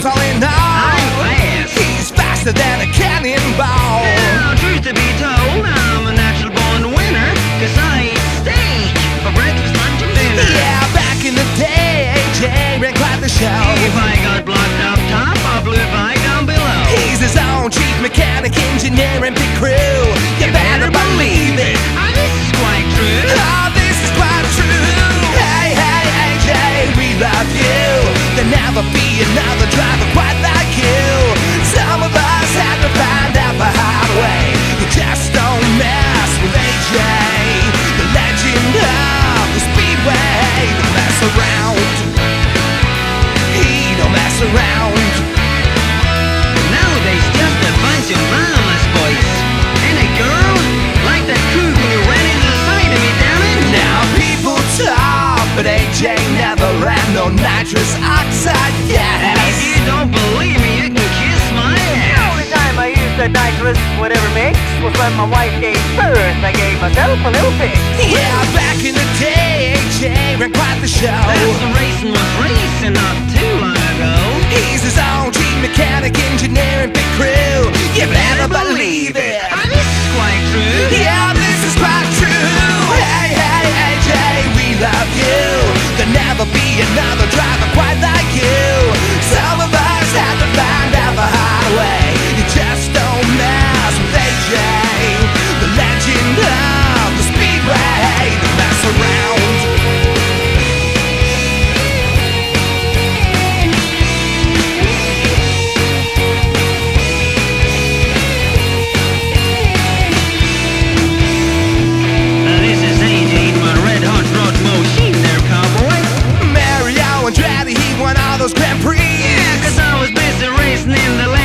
times all in all. I'm fast. He's faster than a cannonball. Now, truth to be told, I'm a natural born winner, 'cause I eat steak for breakfast, lunch, and dinner. Yeah, back in the day, AJ ran quite the show. If I got blocked up top, I blew by down below. He's his own chief mechanic, engineer, and big crew. You better believe it. This is quite true. Oh, this is quite true. Hey, hey, AJ, we love you. There'll never be another driver quite like you. Some of us had to find out the hard way. You just don't mess with AJ, the legend of the Speedway. Don't mess around. He don't mess around. Nowadays, just a bunch of mamas, boys. And a girl like that cougar who ran into the side of me down in. Now people talk, but AJ never ran no nitrous oxide yet. And if you don't believe me, you can kiss my The ass. only time I used the nitrous whatever mix was when my wife gave birth. I gave myself a little fix. Yeah, back in the day, AJ ran quite the show. That's the racing was racing not too long ago. He's his own chief mechanic, engineer, and big crew. You better believe it. This is quite true. Yeah, this is quite true. Hey, hey, AJ, we love you. There'll never be another driver quite like you. Some of us had to find out the hard way. You just don't mess with AJ, the legend of the Speedway. Don't mess around. This is AJ in my red hot rod machine there, cowboy. Mario Andretti, he won all those Grand Prix. Yeah, 'cause I was busy racing in the